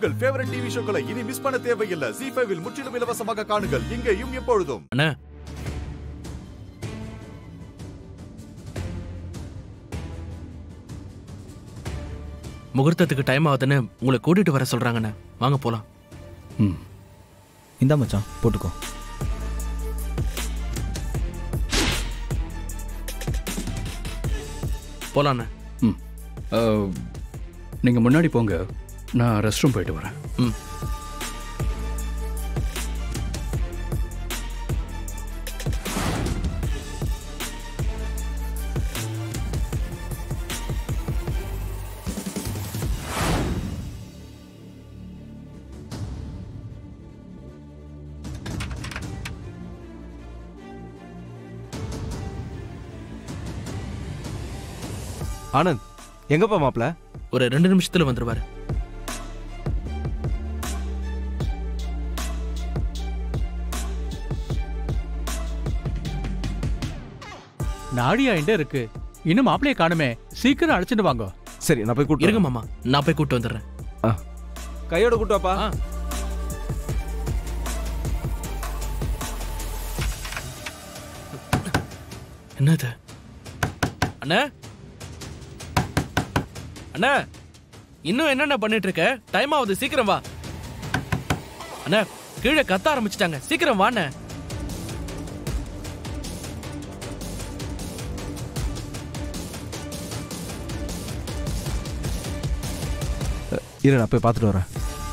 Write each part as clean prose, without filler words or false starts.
உங்கள் favourite TV ஷோக்களை இனி miss பண்ண தேவையில்லை. ZEE5 இல் முற்றிலும் இலவசமாக காணுங்கள். இங்கேயும் எப்பொழுதும். அண்ணா, முகூர்த்தத்துக்கு டைம் ஆகுதுன்னு உங்களை கூட்டிட்டு வர சொல்றாங்கண்ணே. வாங்க போலாம். இந்தா மச்சான், போட்டுக்கோ. போலாண்ணே. நீங்க முன்னாடி போங்க, நான் ரெஸ்ட் ரூம் போயிட்டு வரேன். ஆனந்த், எங்கப்பா மாப்ள? ஒரு 2 நிமிஷத்துல வந்துருவாரு. நாடியா எங்க இருக்கு? இன்னும் மாப்பிளைய காணுமே. சீக்கிரம் அழைச்சிட்டு வாங்க. சரி, நான் போய் கூட்டு. இருங்க மாமா, நான் போய் கூட்டு வந்துடுறேன். கையோட கூட்டு வாப்பா. என்னது? அண்ணா, அண்ணா, இன்னும் என்னென்ன பண்ணிட்டு இருக்க? டைம் ஆகுது, சீக்கிரம் வா. அண்ணா, கீழே கத்த ஆரம்பிச்சிட்டாங்க, சீக்கிரம் வாண்ணே. இரு, நான் போய் பார்த்துட்டு வரேன்.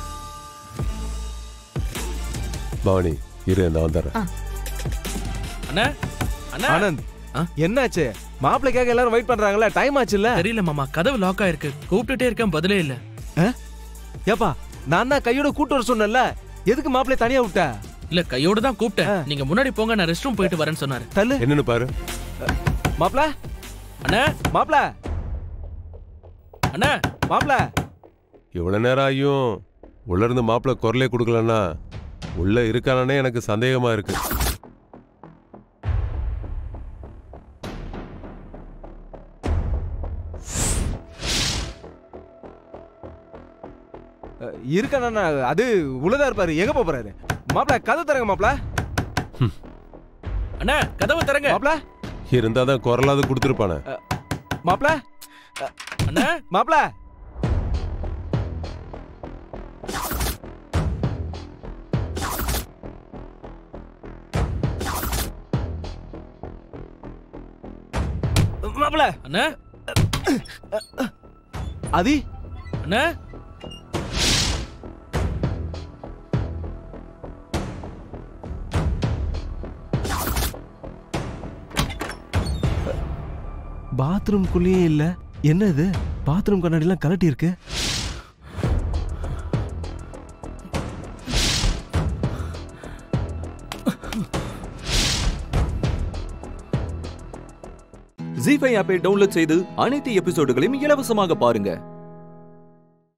பவானி, இரு, நான் வந்துடுறேன். அண்ணா, அண்ணா. ஆனந்த், என்னாச்சு? மாப்பிளைக்காக எல்லாரும் வெயிட் பண்றாங்களா? டைம் ஆச்சு இல்ல? தெரியல மாமா, கதவு லாக் ஆயிருக்கு. கூப்பிட்டுட்டே இருக்கேன், பதிலே இல்ல. ஏப்பா, நான் தான் கையோட கூட்டு வர சொன்னேன்ல, எதுக்கு மாப்பிளை தனியா விட்ட? இல்ல, கையோட தான் கூப்பிட்டேன். நீங்க முன்னாடி போங்க, நான் ரெஸ்ட் ரூம் போயிட்டு வரேன்னு சொன்னாரு. தள்ளு. என்னன்னு பாரு. மாப்பிள, அண்ணா, மாப்பிள, அண்ணா, மாப்பிள. இவ்வளவு நேரம் ஆகியும் உள்ள இருந்து மாப்பிளை குரலே கொடுக்கலன்னா உள்ள இருக்கானே எனக்கு சந்தேகமா இருக்கு. இருக்கானா? அது உள்ளதா இருப்பாரு. எங்க போறாரு? மாப்பிள, கதவு தரங்க மாப்பிள. அண்ணா, கதவு தரங்க மாப்பிள. இருந்தாதான் குரலாவது கொடுத்துருப்பானே. மாப்பிள, அண்ணா, மாப்பிள. மாப்பிள. அண்ணா, ஆதி. அண்ணா, பாத்ரூம்குள்ளேயே இல்ல. என்னது? பாத்ரூம் கண்ணாடி எல்லாம் கலட்டி இருக்கு. ZEE5 ஆப்பை டவுன்லோட் செய்து அனைத்து எபிசோடுகளையும் இலவசமாக பாருங்க.